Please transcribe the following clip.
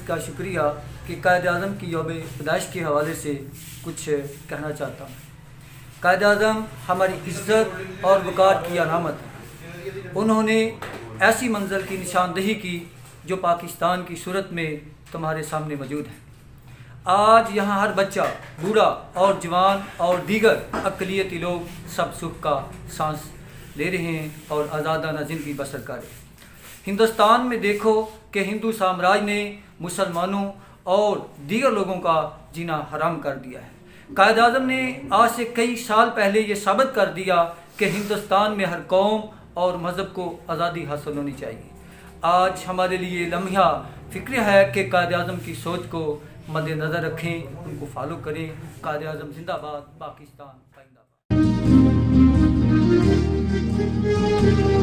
का शुक्रिया कि कायद-ए-आज़म की यौम पैदाइश के हवाले से कुछ कहना चाहता हूँ। कायद-ए-आज़म हमारी इज़्ज़त और वक़ार की अलामत है। उन्होंने ऐसी मंज़िल की निशानदही की जो पाकिस्तान की सूरत में तुम्हारे सामने मौजूद है। आज यहाँ हर बच्चा, बूढ़ा और जवान और दीगर अक़लियती लोग सब सुख का सांस ले रहे हैं और आज़ादाना ज़िंदगी बसर कर रहे हैं। हिंदुस्तान में देखो कि हिंदू साम्राज्य ने मुसलमानों और दीगर लोगों का जीना हराम कर दिया है। कायद-ए-आज़म ने आज से कई साल पहले ये साबित कर दिया कि हिंदुस्तान में हर कौम और मज़हब को आज़ादी हासिल होनी चाहिए। आज हमारे लिए लम्हा फ़िक्र है कि कायद-ए-आज़म की सोच को मद्देनज़र रखें, उनको फॉलो करें। कायद-ए-आज़म जिंदाबाद, पाकिस्तान जिंदाबाद।